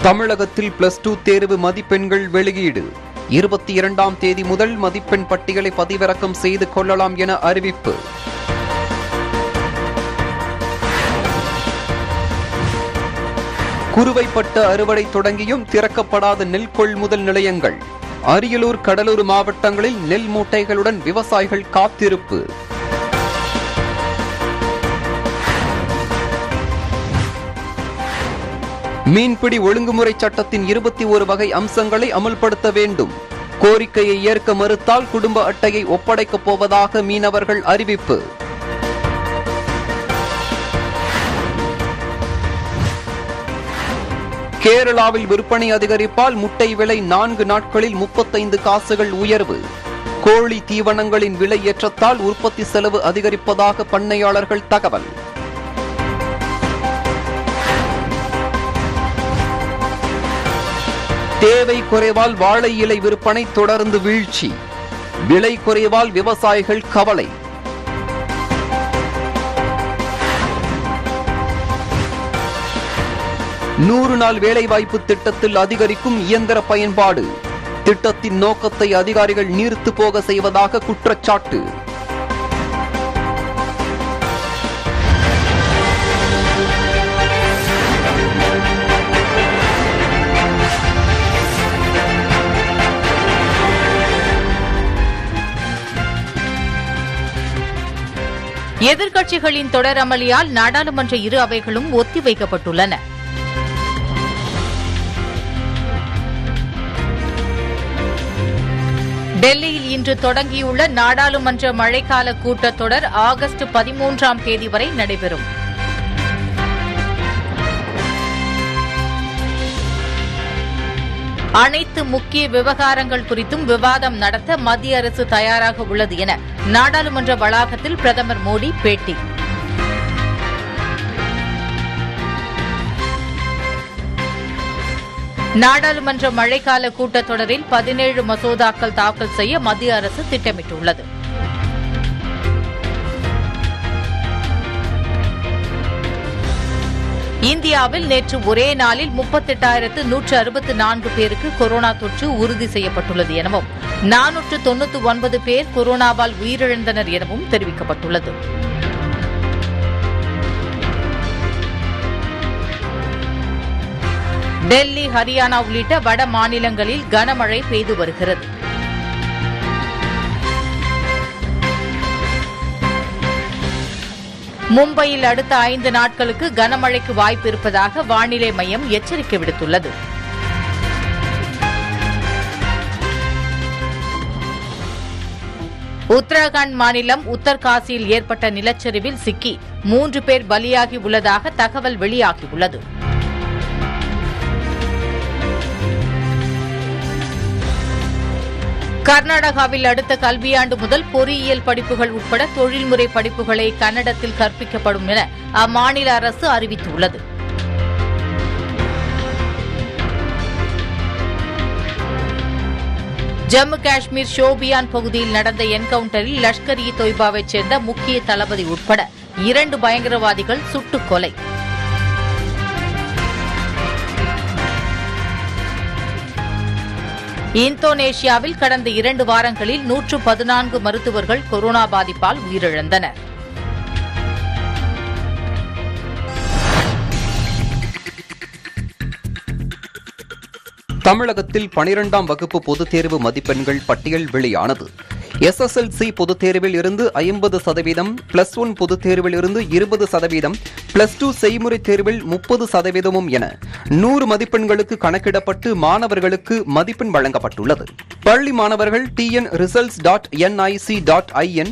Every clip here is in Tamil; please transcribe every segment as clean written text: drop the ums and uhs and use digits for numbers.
தமிழகத்தில் +2 தேர்வு மதிப்பெண்கள் வெளியீடு 22ஆம் தேதி முதல் மதிப்பெண் பட்டியலை பதிவிறக்கம் செய்து கொள்ளலாம் என அறிவிப்பு. குறுவைப்பட்ட அறுவடை தொடங்கியும் திறக்கப்படாத நெல் கொள்முதல் நிலையங்கள். அரியலூர், கடலூர் மாவட்டங்களில் நெல் மூட்டைகளுடன் விவசாயிகள் காத்திருப்பு. மீன்பிடி ஒழுங்குமுறை சட்டத்தின் 21 வகை அம்சங்களை அமல்படுத்த வேண்டும். கோரிக்கையை ஏற்க மறுத்தால் குடும்ப அட்டையை ஒப்படைக்கப் போவதாக மீனவர்கள் அறிவிப்பு. கேரளாவில் விற்பனை அதிகரிப்பால் முட்டை விலை 4 நாட்களில் 35 காசுகள் உயர்வு. கோழி தீவனங்களின் விலை ஏற்றத்தால் உற்பத்தி செலவு அதிகரிப்பதாக பண்ணையாளர்கள் தகவல். தேவை குறைவால் வாழை இலை விற்பனை தொடர்ந்து வீழ்ச்சி. விலை குறைவால் விவசாயிகள் கவலை. நூறு நாள் வேலைவாய்ப்பு திட்டத்தில் அதிகரிக்கும் இயந்திர பயன்பாடு. திட்டத்தின் நோக்கத்தை அதிகாரிகள் நீர்த்து போக செய்வதாக குற்றச்சாட்டு. எதிர்க்கட்சிகளின் தொடர் அமளியால் நாடாளுமன்ற இரு அவைகளும் ஒத்திவைக்கப்பட்டுள்ளன. டெல்லியில் இன்று தொடங்கியுள்ள நாடாளுமன்ற மழைக்கால கூட்டத்தொடர் ஆகஸ்ட் 13ஆம் தேதி வரை நடைபெறும். அனைத்து முக்கிய விவகாரங்கள் குறித்தும் விவாதம் நடத்த மத்திய அரசு தயாராக உள்ளது என நாடாளுமன்ற வளாகத்தில் பிரதமர் மோடி பேட்டி. நாடாளுமன்ற மழைக்கால கூட்டத்தொடரில் 17 மசோதாக்கள் தாக்கல் செய்ய மத்திய அரசு திட்டமிட்டுள்ளது. இந்தியாவில் நேற்று ஒரே நாளில் 38,164 பேருக்கு கொரோனா தொற்று உறுதி செய்யப்பட்டுள்ளது எனவும் 499 பேர் கொரோனாவால் உயிரிழந்தனர் எனவும் தெரிவிக்கப்பட்டுள்ளது. டெல்லி, ஹரியானா உள்ளிட்ட வட மாநிலங்களில் கனமழை பெய்து வருகிறது. மும்பையில் அடுத்த 5 நாட்களுக்கு கனமழைக்கு வாய்ப்பு இருப்பதாக வானிலை மையம் எச்சரிக்கை விடுத்துள்ளது. உத்தரகாண்ட் மாநிலம் உத்தர்காசியில் ஏற்பட்ட நிலச்சரிவில் சிக்கி 3 பேர் பலியாகி உள்ளதாக தகவல் வெளியாகியுள்ளது. கர்நாடகாவில் அடுத்த கல்வியாண்டு முதல் பொறியியல் படிப்புகள் உட்பட தொழில்முறை படிப்புகளை கன்னடத்தில் கற்பிக்கப்படும் என அம்மாநில அரசு அறிவித்துள்ளது. ஜம்மு காஷ்மீர் ஷோபியான் பகுதியில் நடந்த என்கவுண்டரில் லஷ்கர்-இ-தொய்பாவைச் சேர்ந்த முக்கிய தளபதி உட்பட 2 பயங்கரவாதிகள் சுட்டுக் கொலை. இந்தோனேஷியாவில் கடந்த 2 வாரங்களில் 114 மருத்துவர்கள் கொரோனா பாதிப்பால் உயிரிழந்தனர். தமிழகத்தில் 12ஆம் வகுப்பு பொதுத் தேர்வு மதிப்பெண்கள் பட்டியல் வெளியானது. SSLC பொதுத் தேர்வில் இருந்து 50%, +1 பொதுத் தேர்வில் இருந்து 20%, +2 செய்முறை தேர்வில் 30% என 100 மதிப்பெண்களுக்கு கணக்கிடப்பட்டு மாணவர்களுக்கு மதிப்பெண் வழங்கப்பட்டுள்ளது. பள்ளி மாணவர்கள் tnresults.nic.in,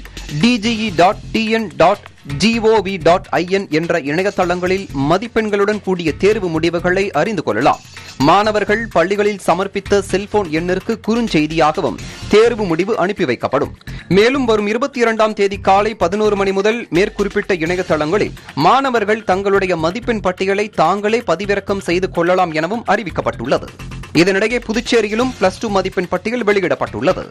dge.tn.gov.in என்ற இணையதளங்களில் மதிப்பெண்களுடன் கூடிய தேர்வு முடிவுகளை அறிந்து கொள்ளலாம். மாணவர்கள் பள்ளிகளில் சமர்ப்பித்த செல்போன் எண்ணிற்கு குறுஞ்செய்தியாகவும் தேர்வு முடிவு அனுப்பி வைக்கப்படும். மேலும் வரும் 22ஆம் தேதி காலை 11 மணி முதல் மேற்குறிப்பிட்ட இணையதளங்களில் மாணவர்கள் தங்களுடைய மதிப்பெண் பட்டியலை தாங்களே பதிவிறக்கம் செய்து கொள்ளலாம் எனவும் அறிவிக்கப்பட்டுள்ளது. இதனிடையே புதுச்சேரியிலும் +2 மதிப்பெண் பட்டியல் வெளியிடப்பட்டுள்ளது.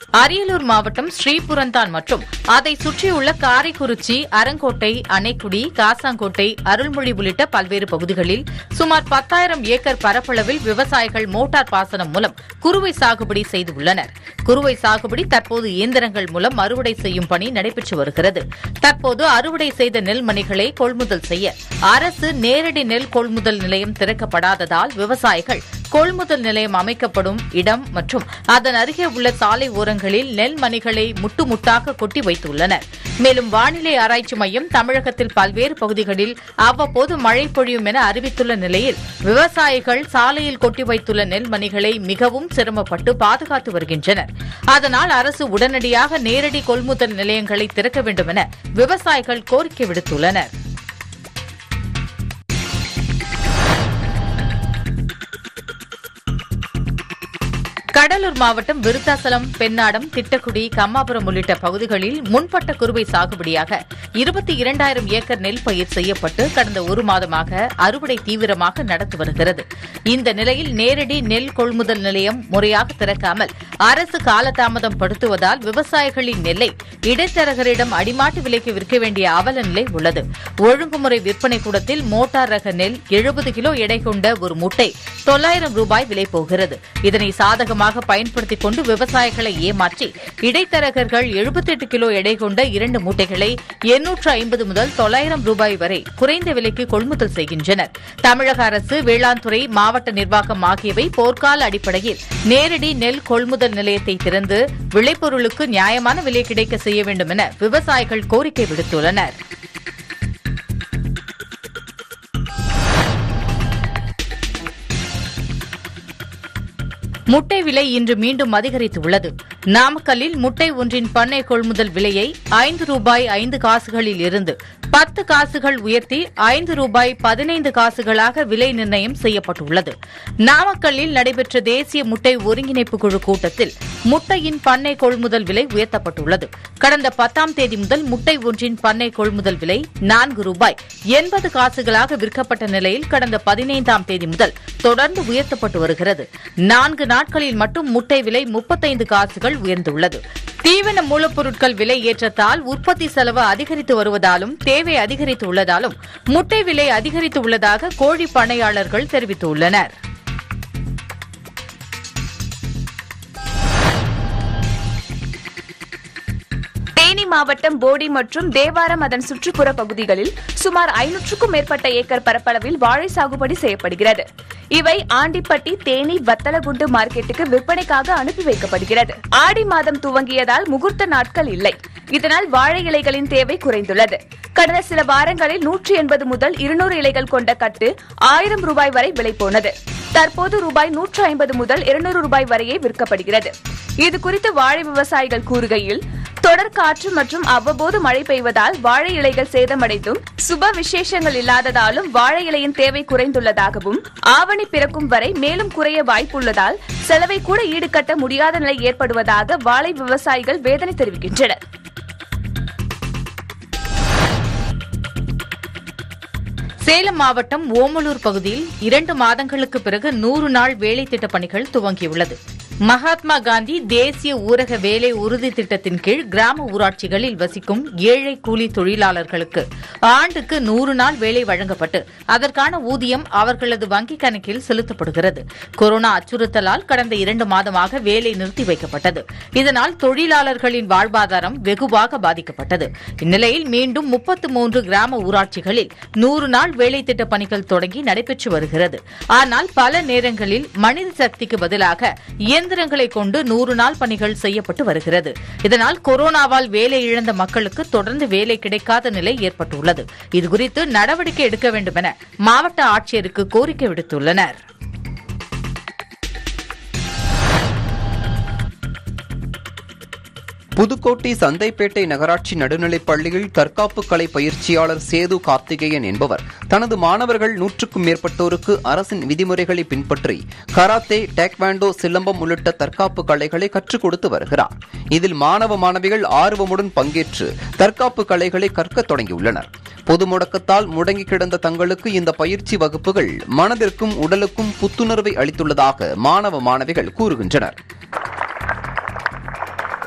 அரியலூர் மாவட்டம் ஸ்ரீபுரந்தான் மற்றும் அதை சுற்றியுள்ள காரைக்குறிச்சி, அரங்கோட்டை, அணைக்குடி, காசாங்கோட்டை, அருள்மொழி உள்ளிட்ட பல்வேறு பகுதிகளில் சுமார் 10,000 ஏக்கர் பரப்பளவில் விவசாயிகள் மோட்டார் பாசனம் மூலம் குறுவை சாகுபடி செய்துள்ளனர். குறுவை சாகுபடி தற்போது இயந்திரங்கள் மூலம் அறுவடை செய்யும் பணி நடைபெற்று வருகிறது. தற்போது அறுவடை செய்த நெல் மணிகளை கொள்முதல் செய்ய அரசு நேரடி நெல் கொள்முதல் நிலையம் திறக்கப்படாததால் விவசாயிகள் கொள்முதல் நிலையம் அமைக்கப்படும் இடம் மற்றும் அதன் அருகே உள்ள சாலை ஓரங்களில் நெல் மணிகளை முட்டுமுட்டாக கொட்டி வைத்துள்ளனர். மேலும் வானிலை ஆராய்ச்சி மையம் தமிழகத்தில் பல்வேறு பகுதிகளில் அவ்வப்போது மழை பொழியும் என அறிவித்துள்ள நிலையில் விவசாயிகள் சாலையில் கொட்டி வைத்துள்ள நெல் மணிகளை மிகவும் சிரமப்பட்டு பாதுகாத்து வருகின்றனர். அதனால் அரசு உடனடியாக நேரடி கொள்முதல் நிலையங்களை திறக்க வேண்டும் என விவசாயிகள் கோரிக்கை விடுத்துள்ளனர். கடலூர் மாவட்டம் விருத்தாசலம், பெண்ணாடம், திட்டக்குடி, கம்மாபுரம் உள்ளிட்ட பகுதிகளில் முன்பட்ட குறுவை சாகுபடியாக 22,000 ஏக்கர் நெல் பயிர் செய்யப்பட்டு கடந்த ஒரு மாதமாக அறுவடை தீவிரமாக நடந்து வருகிறது. இந்த நிலையில் நேரடி நெல் கொள்முதல் நிலையம் முறையாக திறக்காமல் அரசு காலதாமதம் படுத்துவதால் விவசாயிகளின் நெல்லை இடைத்தரகரிடம் அடிமாட்டு விலைக்கு விற்க வேண்டிய அவல நிலை உள்ளது. ஒழுங்குமுறை விற்பனை கூடத்தில் மோட்டார் ரக நெல் 70 கிலோ எடை கொண்ட ஒரு மூட்டை 900 ரூபாய் விலை போகிறது. இதனை சாதகமாக பயன்படுத்திக் கொண்டு விவசாயிகளை ஏமாற்றி இடைத்தரகர்கள் 78 கிலோ எடை கொண்ட 2 மூட்டைகளை 850 முதல் 900 ரூபாய் வரை குறைந்த விலைக்கு கொள்முதல் செய்கின்றனர். தமிழக அரசு, வேளாண் துறை, மாவட்ட நிர்வாகம் ஆகியவை போர்க்கால அடிப்படையில் நேரடி நெல் கொள்முதல் நிலையத்தை திறந்து விளைபொருளுக்கு நியாயமான விலை கிடைக்க செய்ய வேண்டும் என விவசாயிகள் கோரிக்கை விடுத்துள்ளனர். முட்டை விலை இன்று மீண்டும் அதிகரித்துள்ளது. நாமக்கல்லில் முட்டை ஒன்றின் பண்ணை கொள்முதல் விலையை 5 ரூபாய் 5 காசுகளில் இருந்து 10 காசுகள் உயர்த்தி 5 ரூபாய் 15 காசுகளாக விலை நிர்ணயம் செய்யப்பட்டுள்ளது. நாமக்கல்லில் நடைபெற்ற தேசிய முட்டை ஒருங்கிணைப்பு குழு கூட்டத்தில் முட்டையின் பண்ணை கொள்முதல் விலை உயர்த்தப்பட்டுள்ளது. கடந்த 10ஆம் தேதி முதல் முட்டை ஒன்றின் பண்ணை கொள்முதல் விலை 4 ரூபாய் 80 காசுகளாக விற்கப்பட்ட நிலையில் கடந்த 15ஆம் தேதி முதல் தொடர்ந்து உயர்த்தப்பட்டு வருகிறது. 4 நாட்களில் மட்டும் முட்டை விலை 35 காசுகள் உயர்ந்துள்ளது. தீவன மூலப்பொருட்கள் விலை ஏற்றத்தால் உற்பத்தி செலவு அதிகரித்து வருவதாலும் தேவை அதிகரித்துள்ளதாலும் முட்டை விலை அதிகரித்துள்ளதாக கோழி பண்ணையாளர்கள் தெரிவித்துள்ளனர். தேனி மாவட்டம் போடி மற்றும் தேவாரம் அதன் சுற்றுப்புற பகுதிகளில் சுமார் 500க்கும் மேற்பட்ட ஏக்கர் பரப்பளவில் வாழை சாகுபடி செய்யப்படுகிறது. இவை ஆண்டிப்பட்டி, தேனி, வத்தலகுண்டு மார்க்கெட்டுக்கு விற்பனைக்காக அனுப்பி வைக்கப்படுகிறது. ஆடி மாதம் துவங்கியதால் முகூர்த்த நாட்கள் இல்லை. இதனால் வாழை இலைகளின் தேவை குறைந்துள்ளது. கடந்த சில வாரங்களில் 180 முதல் 200 இலைகள் கொண்ட கட்டு 1000 ரூபாய் வரை விலை போனது. தற்போது ரூபாய் 150 முதல் 200 ரூபாய் வரையே விற்கப்படுகிறது. இதுகுறித்து வாழை விவசாயிகள் கூறுகையில், தொடர் காற்று மற்றும் அவ்வப்போது மழை பெய்வதால் வாழை இலைகள் சேதமடைந்தும் சுப விசேஷங்கள் இல்லாததாலும் வாழை இலையின் தேவை குறைந்துள்ளதாகவும் ஆவணி பிறக்கும் வரை மேலும் குறைய வாய்ப்புள்ளதால் செலவை கூட ஈடுகட்ட முடியாத நிலை ஏற்படுவதாக வாழை விவசாயிகள் வேதனை தெரிவிக்கின்றனர். சேலம் மாவட்டம் ஓமலூர் பகுதியில் 2 மாதங்களுக்கு பிறகு 100 நாள் வேலை திட்டப் பணிகள் துவங்கியுள்ளது. மகாத்மா காந்தி தேசிய ஊரக வேலை உறுதி திட்டத்தின் கீழ் கிராம ஊராட்சிகளில் வசிக்கும் ஏழை கூலி தொழிலாளர்களுக்கு ஆண்டுக்கு 100 நாள் வேலை வழங்கப்பட்டு அதற்கான ஊதியம் அவர்களது வங்கிக் கணக்கில் செலுத்தப்படுகிறது. கொரோனா அச்சுறுத்தலால் கடந்த 2 மாதமாக வேலை நிறுத்தி வைக்கப்பட்டது. இதனால் தொழிலாளர்களின் வாழ்வாதாரம் வெகுவாக பாதிக்கப்பட்டது. இந்நிலையில் மீண்டும் 33 கிராம ஊராட்சிகளில் 100 நாள் வேலை திட்டப் பணிகள் தொடங்கி நடைபெற்று வருகிறது. ஆனால் பல நேரங்களில் மனித சக்திக்கு பதிலாக இயந்திரங்களை கொண்டு 100 நாள் பணிகள் செய்யப்பட்டு வருகிறது. இதனால் கொரோனாவால் வேலை இழந்த மக்களுக்கு தொடர்ந்து வேலை கிடைக்காத நிலை ஏற்பட்டுள்ளது. இதுகுறித்து நடவடிக்கை எடுக்க வேண்டும் என மாவட்ட ஆட்சியருக்கு கோரிக்கை விடுத்துள்ளனர். புதுக்கோட்டை சந்தைப்பேட்டை நகராட்சி நடுநிலைப் பள்ளியில் தற்காப்பு கலை பயிற்சியாளர் சேது கார்த்திகேயன் என்பவர் தனது மாணவர்கள் 100க்கும் மேற்பட்டோருக்கு அரசின் விதிமுறைகளை பின்பற்றி கராத்தே, டேக்வாண்டோ, சிலம்பம் உள்ளிட்ட தற்காப்பு கலைகளை கற்றுக் கொடுத்து வருகிறார். இதில் மாணவ மாணவிகள் ஆர்வமுடன் பங்கேற்று தற்காப்பு கலைகளை கற்க தொடங்கியுள்ளனர். பொது முடக்கத்தால் முடங்கி கிடந்த தங்களுக்கு இந்த பயிற்சி வகுப்புகள் மனதிற்கும் உடலுக்கும் புத்துணர்வை அளித்துள்ளதாக மாணவ மாணவிகள் கூறுகின்றனர்.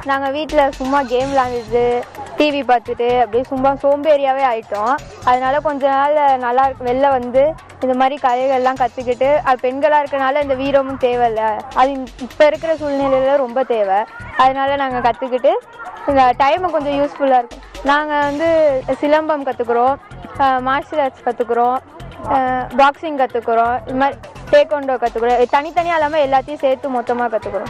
நாங்கள் வீட்டில் சும்மா கேம் விளாண்டுட்டு டிவி பார்த்துட்டு அப்படியே சும்மா சோம்பேறியாகவே ஆயிட்டோம். அதனால கொஞ்ச நாள் நல்லா இருக்கு, வெளில வந்து இந்த மாதிரி கலைகள்லாம் கற்றுக்கிட்டு, அது பெண்களாக இருக்கனால இந்த வீரமும் தேவையில்லை, அது இப்போ இருக்கிற சூழ்நிலையில் ரொம்ப தேவை. அதனால நாங்கள் கற்றுக்கிட்டு இந்த டைமை கொஞ்சம் யூஸ்ஃபுல்லாக இருக்கும். நாங்கள் வந்து சிலம்பம் கற்றுக்குறோம், மார்ஷியல் ஆர்ட்ஸ் கற்றுக்குறோம், பாக்ஸிங் கற்றுக்குறோம், இது மாதிரி டேக்வாண்டோ கற்றுக்குறோம். தனித்தனியாக இல்லாமல் எல்லாத்தையும் சேர்த்து மொத்தமாக கற்றுக்குறோம்.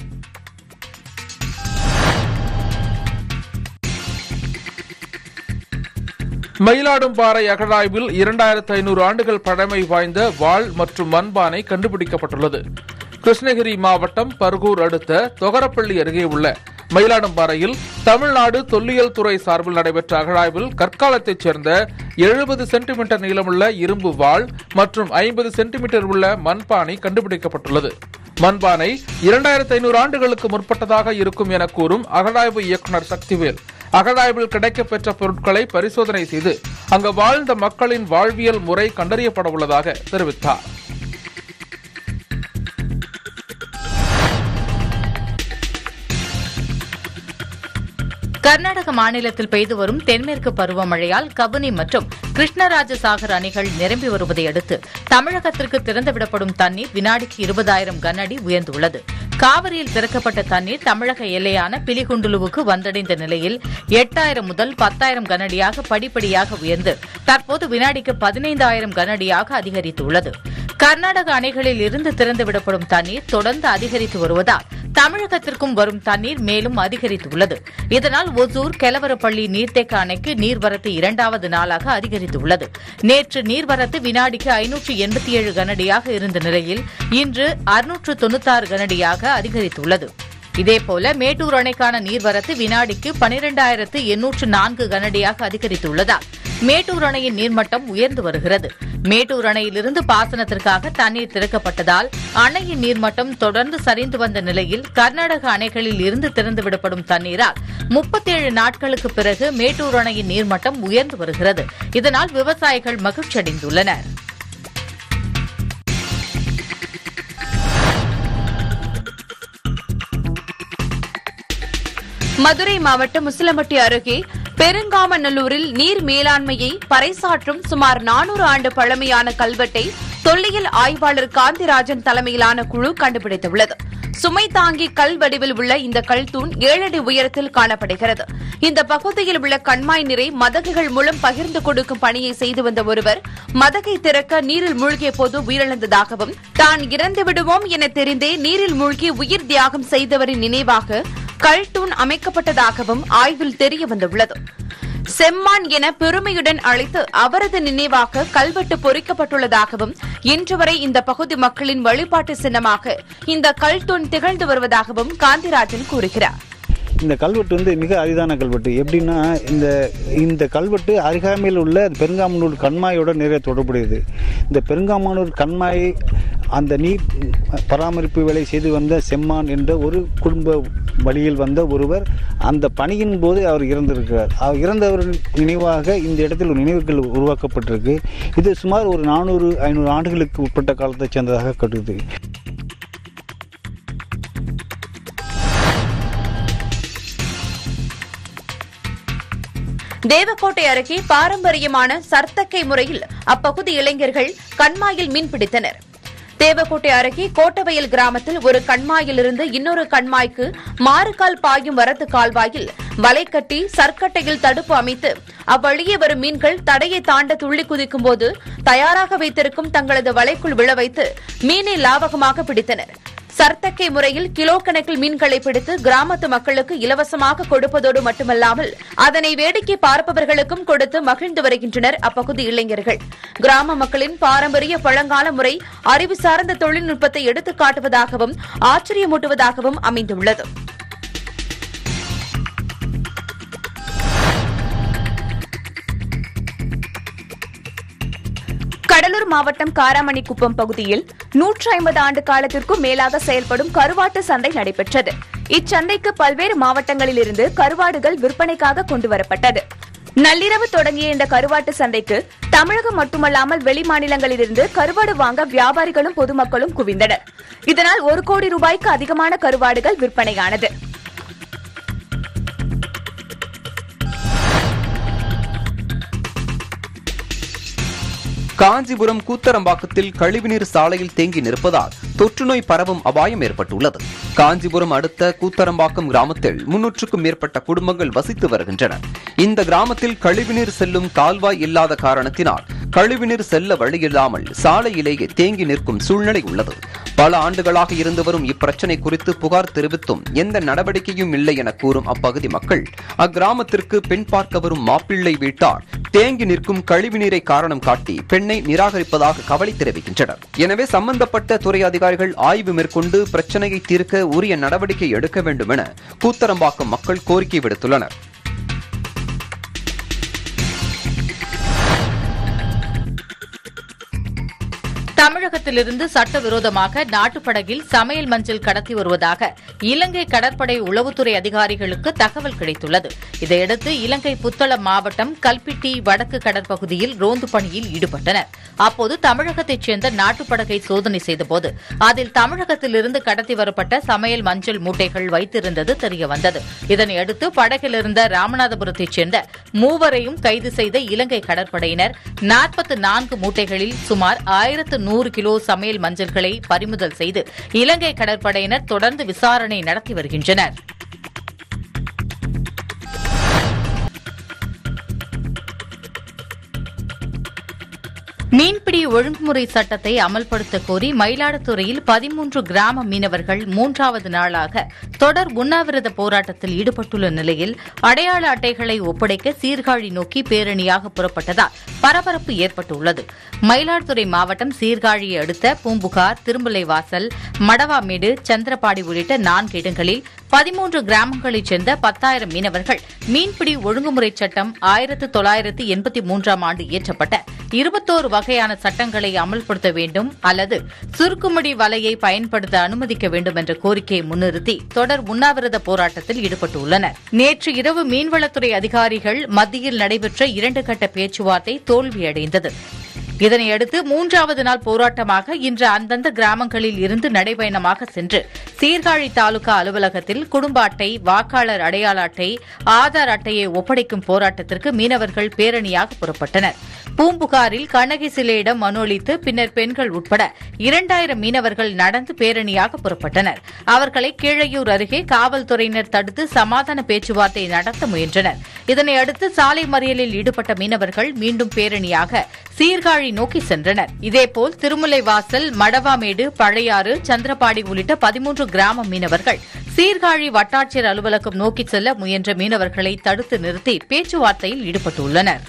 மயிலாடும்பாறை அகழாய்வில் 2500 ஆண்டுகள் பழமை வாய்ந்த வாள் மற்றும் மண்பானை கண்டுபிடிக்கப்பட்டுள்ளது. கிருஷ்ணகிரி மாவட்டம் பர்கூர் அடுத்த தொகரப்பள்ளி அருகே உள்ள மயிலாடும்பாறையில் தமிழ்நாடு தொல்லியல் துறை சார்பில் நடைபெற்ற அகழாய்வில் கற்காலத்தைச் சேர்ந்த 70 சென்டிமீட்டர் நீளமுள்ள இரும்பு வாள் மற்றும் 50 சென்டிமீட்டர் உள்ள மண்பானை கண்டுபிடிக்கப்பட்டுள்ளது. மண்பானை 2500 ஆண்டுகளுக்கு முற்பட்டதாக இருக்கும் என கூறும் அகழாய்வு இயக்குநர் சக்திவேல், அகழாய்வில் கிடைக்கப்பெற்ற பொருட்களை பரிசோதனை செய்து அங்கு வாழ்ந்த மக்களின் வாழ்வியல் முறை கண்டறியப்பட உள்ளதாக தெரிவித்தார். கர்நாடக மாநிலத்தில் பெய்து வரும் தென்மேற்கு பருவமழையால் கபினி மற்றும் கிருஷ்ணராஜசாகர் அணைகள் நிரம்பி வருவதை அடுத்து தமிழகத்திற்கு திறந்துவிடப்படும் தண்ணீர் வினாடிக்கு 20,000 கன அடி உயர்ந்துள்ளது. காவிரியில் திறக்கப்பட்ட தண்ணீர் தமிழக எல்லையான பிலிகுண்டுலுவுக்கு வந்தடைந்த நிலையில் 8,000 முதல் 10,000 கனஅடியாக படிப்படியாக உயர்ந்து தற்போது வினாடிக்கு 15,000 கனஅடியாக அதிகரித்துள்ளது. கர்நாடக அணைகளில் இருந்து திறந்துவிடப்படும் தண்ணீர் தொடர்ந்து அதிகரித்து வருவதால் தமிழகத்திற்கும் வரும் தண்ணீர் மேலும் அதிகரித்துள்ளது. இதனால் ஒசூர் கெலவரப்பள்ளி நீர்த்தேக்க அணைக்கு நீர்வரத்து 2வது நாளாக அதிகரித்துள்ளது. நேற்று நீர்வரத்து வினாடிக்கு 587 கனஅடியாக இருந்த நிலையில் இன்று 696 கனஅடியாக அதிகரித்துள்ளது. இதேபோல மேட்டூர் அணைக்கான நீர்வரத்து வினாடிக்கு 12,804 கனஅடியாக அதிகரித்துள்ளதால் மேட்டூர் அணையின் நீர்மட்டம் உயர்ந்து வருகிறது. மேட்டூர் அணையிலிருந்து பாசனத்திற்காக தண்ணீர் திறக்கப்பட்டதால் அணையின் நீர்மட்டம் தொடர்ந்து சரிந்து வந்த நிலையில் கர்நாடக அணைகளில் இருந்து திறந்துவிடப்படும் தண்ணீரால் 37 நாட்களுக்கு பிறகு மேட்டூர் அணையின் நீர்மட்டம் உயர்ந்து வருகிறது. இதனால் விவசாயிகள் மகிழ்ச்சியடைந்துள்ளனர். மதுரை மாவட்டம் முசிலம்பட்டி அருகே பெருங்காமநல்லூரில் நீர் மேலாண்மையை பறைசாற்றும் சுமார் 400 ஆண்டு பழமையான கல்வெட்டை தொல்லியல் ஆய்வாளர் காந்திராஜன் தலைமையிலான குழு கண்டுபிடித்துள்ளது. சுமை தாங்கி கல் வடிவில் உள்ள இந்த கல் தூண் 7 அடி உயரத்தில் காணப்படுகிறது. இந்த பகுதியில் உள்ள கண்மாய் நீரை மதகுகள் மூலம் பகிர்ந்து கொடுக்கும் பணியை செய்து வந்த ஒருவர் மதகை திறக்க நீரில் மூழ்கிய போது உயிரிழந்ததாகவும், தான் இறந்து விடுவோம் என தெரிந்தே நீரில் மூழ்கி உயிர் தியாகம் செய்தவரின் நினைவாக கல் தூண் அமைக்கப்பட்டதாகவும் ஆய்வில் தெரியவந்துள்ளது. செம்மான் என பெருமையுடன் அழைத்து அவரது நினைவாக கல்வெட்டு பொறிக்கப்பட்டுள்ளதாகவும், இன்று வரை இந்த பகுதி மக்களின் வழிபாட்டு சின்னமாக இந்த கல் தூண் திகழ்ந்து வருவதாகவும் காந்திராஜன் கூறுகிறார். இந்த கல்வெட்டு மிக அரிதான கல்வெட்டு. எப்படின்னா இந்த கல்வெட்டு அருகாமையில் உள்ள பெருங்காமனூர் கண்மாயோட நிறைய தொடர்புடையது. இந்த பெருங்காமனூர் கண்மாயை அந்த நீர் பராமரிப்பு வேலை செய்து வந்த செம்மான் என்ற ஒரு குடும்ப வழியில் வந்த ஒருவர் அந்த பணியின் போது அவர் இறந்திருக்கிறார். அவர் இறந்தவர் நினைவாக இந்த இடத்தில் ஒரு நினைவுகள் உருவாக்கப்பட்டிருக்கு. இது சுமார் ஒரு 400-500 ஆண்டுகளுக்கு உட்பட்ட காலத்தைச் சேர்ந்ததாக கருது. தேவக்கோட்டை அருகே பாரம்பரியமான சர்த்தக்கை முறையில் அப்பகுதி இளைஞர்கள் கண்மாயில் மீன்பிடித்தனர். தேவக்கோட்டை அருகே கோட்டவயல் கிராமத்தில் ஒரு கண்மாயிலிருந்து இன்னொரு கண்மாய்க்கு மாறுகால் பாயும் வரத்து கால்வாயில் வலை கட்டி சர்க்கட்டையில் தடுப்பு அமைத்து அவ்வழியே வரும் மீன்கள் தடையை தாண்ட துள்ளி குதிக்கும் போது தயாராக வைத்திருக்கும் தங்களது வலைக்குள் விழ வைத்து மீனை லாவகமாக பிடித்தனர். சர்த்தக்கை முறையில் கிலோ கணக்கில் மீன்களை பிடித்து கிராமத்து மக்களுக்கு இலவசமாக கொடுப்பதோடு மட்டுமல்லாமல் அதனை வேடிக்கை பார்ப்பவர்களுக்கும் கொடுத்து மகிழ்ந்து வருகின்றனர் அப்பகுதி இளைஞர்கள். கிராம மக்களின் பாரம்பரிய பழங்கால முறை அறிவு சார்ந்த தொழில்நுட்பத்தை எடுத்துக் காட்டுவதாகவும் ஆச்சரியமூட்டுவதாகவும் அமைந்துள்ளது. கடலூர் மாவட்டம் காராமணிக்குப்பம் பகுதியில் 150 ஆண்டு காலத்திற்கும் மேலாக செயல்படும் கருவாட்டு சந்தை நடைபெற்றது. இச்சந்தைக்கு பல்வேறு மாவட்டங்களிலிருந்து கருவாடுகள் விற்பனைக்காக கொண்டுவரப்பட்டது. நள்ளிரவு தொடங்கிய இந்த கருவாட்டு சந்தைக்கு தமிழகம் மட்டுமல்லாமல் வெளிமாநிலங்களிலிருந்து கருவாடு வாங்க வியாபாரிகளும் பொதுமக்களும் குவிந்தனர். இதனால் 1 கோடி ரூபாய்க்கு அதிகமான கருவாடுகள் விற்பனையானது. காஞ்சிபுரம் கூத்தரம்பாக்கத்தில் கழிவுநீர் சாலையில் தேங்கி நிற்பதால் தொற்றுநோய் பரவும் அபாயம் ஏற்பட்டுள்ளது. காஞ்சிபுரம் அடுத்த கூத்தரம்பாக்கம் கிராமத்தில் 300க்கும் மேற்பட்ட குடும்பங்கள் வசித்து வருகின்றன. இந்த கிராமத்தில் கழிவுநீர் செல்லும் கால்வாய் இல்லாத காரணத்தினால் கழிவுநீர் செல்ல வழியில்லாமல் சாலையிலேயே தேங்கி நிற்கும் சூழ்நிலை உள்ளது. பல ஆண்டுகளாக இருந்து வரும் இப்பிரச்சினை குறித்து புகார் தெரிவித்தும் எந்த நடவடிக்கையும் இல்லை என கூறும் அப்பகுதி மக்கள் அக்கிராமத்திற்கு பெண் பார்க்க வரும் மாப்பிள்ளை வீட்டார் தேங்கி நிற்கும் கழிவுநீரை காரணம் காட்டி பெண்ணை நிராகரிப்பதாக கவலை தெரிவிக்கின்றனர். எனவே சம்பந்தப்பட்ட துறை அதிகாரிகள் ஆய்வு மேற்கொண்டு பிரச்சினையை தீர்க்க உரிய நடவடிக்கை எடுக்க வேண்டும் என கூத்தரம்பாக்கம் மக்கள் கோரிக்கை விடுத்துள்ளனர். தமிழகத்திலிருந்து சட்டவிரோதமாக நாட்டுப்படகில் சமையல் மஞ்சள் கடத்தி வருவதாக இலங்கை கடற்படை உளவுத்துறை அதிகாரிகளுக்கு தகவல் கிடைத்துள்ளது. இதையடுத்து இலங்கை புத்தளம் மாவட்டம் கல்பிட்டி வடக்கு கடற்பகுதியில் ரோந்து பணியில் ஈடுபட்டனர். அப்போது தமிழகத்தைச் சேர்ந்த நாட்டுப்படகை சோதனை செய்தபோது அதில் தமிழகத்திலிருந்து கடத்தி வரப்பட்ட சமையல் மஞ்சள் மூட்டைகள் வைத்திருந்தது தெரியவந்தது. இதனையடுத்து படகில் இருந்த ராமநாதபுரத்தைச் சேர்ந்த 3 கைது செய்த இலங்கை கடற்படையினர் 44 மூட்டைகளில் சுமார் 1100 கிலோ சமையல் மஞ்சள்களை பறிமுதல் செய்து இலங்கை கடற்படையினர் தொடர்ந்து விசாரணை நடத்தி வருகின்றனர். மீன்பிடி ஒழுங்குமுறை சட்டத்தை அமல்படுத்த கோரி மயிலாடுதுறையில் 13 கிராம மீனவர்கள் 3வது நாளாக தொடர் உண்ணாவிரத போராட்டத்தில் ஈடுபட்டுள்ள நிலையில் அடையாள அட்டைகளை ஒப்படைக்க சீர்காழி நோக்கி பேரணியாக புறப்பட்டதால் பரபரப்பு ஏற்பட்டுள்ளது. மயிலாடுதுறை மாவட்டம் சீர்காழியை அடுத்த பூம்புகார், திருமலைவாசல், மடவாமேடு, சந்திரபாடி உள்ளிட்ட 4 இடங்களில் 13 கிராமங்களைச் சேர்ந்த 10,000 மீனவர்கள் மீன்பிடி ஒழுங்குமுறை சட்டம் 1983ஆம் ஆண்டு இயற்றப்பட்ட 21 வகையான சட்டங்களை அமல்படுத்த வேண்டும் அல்லது சுருக்குமடி வலையை பயன்படுத்த அனுமதிக்க வேண்டும் என்ற கோரிக்கையை முன்னிறுத்தி தொடர் உண்ணாவிரத போராட்டத்தில் ஈடுபட்டுள்ளனர். நேற்று இரவு மீன்வளத்துறை அதிகாரிகள் மத்தியில் நடைபெற்ற 2 கட்ட பேச்சுவார்த்தை தோல்வியடைந்தது. இதனையடுத்து 3வது நாள் போராட்டமாக இன்று அந்தந்த கிராமங்களில் இருந்து நடைபயணமாக சென்று சீர்காழி தாலுகா அலுவலகத்தில் குடும்ப அட்டை, வாக்காளர் அடையாள அட்டை, ஆதார் அட்டையை ஒப்படைக்கும் போராட்டத்திற்கு மீனவர்கள் பேரணியாக புறப்பட்டனர். பூம்புகாரில் கண்ணகி சிலையிடம் மனு அளித்து பின்னர் பெண்கள் உட்பட 2000 மீனவர்கள் நடந்து பேரணியாக புறப்பட்டனர். அவர்களை கீழையூர் அருகே காவல்துறையினர் தடுத்து சமாதான பேச்சுவார்த்தை நடத்த முயன்றனர். இதனையடுத்து சாலை மறியலில் ஈடுபட்ட மீனவர்கள் மீண்டும் பேரணியாக சீர்காழி நோக்கி சென்றனர். இதேபோல் திருமுல்லைவாசல், மடவாமேடு, பழையாறு, சந்திரபாடி உள்ளிட்ட 13 கிராம மீனவர்கள் சீர்காழி வட்டாட்சியர் அலுவலகம் நோக்கி செல்ல முயன்ற மீனவர்களை தடுத்து நிறுத்தி பேச்சுவார்த்தையில் ஈடுபட்டுள்ளனர்.